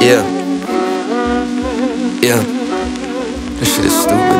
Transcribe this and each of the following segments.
Yeah. Yeah. This shit is stupid.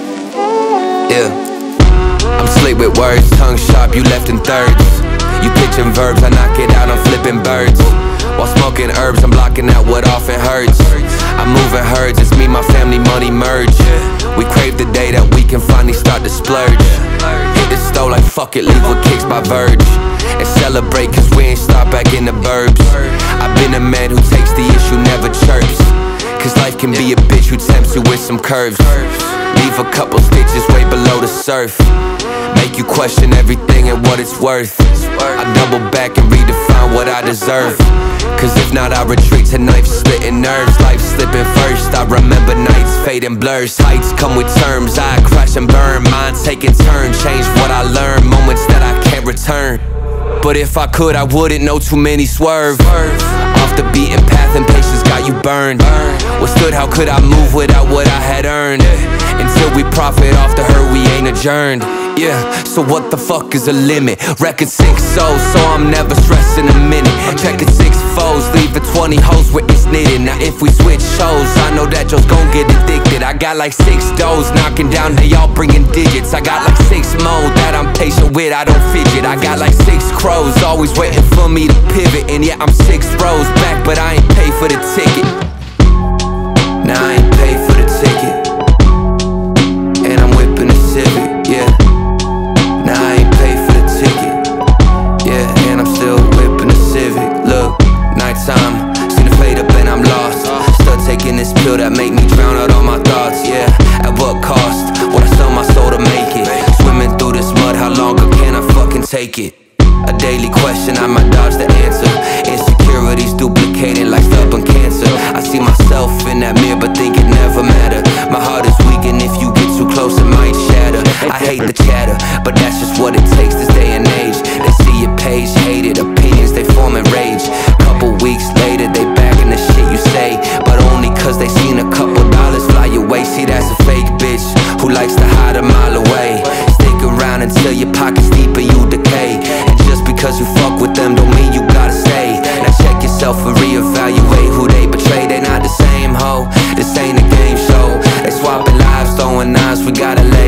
Yeah. I'm slick with words, tongue sharp, you left in thirds. You pitchin verbs, I knock it out, I'm flipping birds. While smoking herbs, I'm blocking out what often hurts. I'm moving herds, it's me, my family, money merge. We crave the day that we can finally start to splurge. Hit the stove like fuck it, leave with kicks by Virg. And celebrate cause we ain't start back in the burbs. I've been a man who takes the issue, never chirps. Cause life can be a bitch who tempts you with some curves. Leave a couple stitches way below the surf. Make you question everything and what it's worth. I double back and redefine what I deserve. Cause if not, I retreat to knife slitting nerves. Life slipping first, I remember nights fading blurs. Heights come with terms, I crash and burn. Mind taking turns, change what I learn. Moments that I can't return. But if I could, I wouldn't know too many swerve. Off the beaten path and patience got you burned. Withstood, how could I move without what I had earned? Until we profit off the hurt, we ain't adjourned. Yeah, so what the fuck is a limit? Record 6 souls, so I'm never stressing a minute. Checking 6 foes, leaving 20 hoes where it's knitted. Now if we switch shows, I know that Joe's gon' get addicted. I got like 6 doors, knocking down, they all bringing digits. I got like 6 modes that I'm patient with, I don't fidget. I got like 6 crows, always waiting for me to pivot. And yeah, I'm 6 rows back, but I ain't pay for the ticket. Nah, I ain't pay for the ticket. And I'm whipping a Civic, yeah. Nah, I ain't pay for the ticket. Yeah, and I'm still whipping a Civic. Look, nighttime, see the fade up and I'm lost. Still taking this pill that make me drown out all my thoughts, yeah. At what cost? Would I sell my soul to make it? Swimming through this mud, how longer can I fucking take it? A daily question, I might dodge the answer. Insecurities duplicated like stubborn cancer. I see myself in that mirror but think it never matter. My heart is weak and if you get too close it might shatter. I hate the chatter, but that's just what it takes this day and age. They see your page, hated opinions, they form in rage. Couple weeks later they back in the shit you say, but only cause they seen a couple dollars fly away. See, that's a fake bitch who likes to hide a mile away. Stick around until your pockets deep and you decay. And just because you fuck with them don't mean you gotta stay. Now check yourself and reevaluate who they betray. They not the same hoe, this ain't a game show. They swapping lives, throwing knives, we gotta let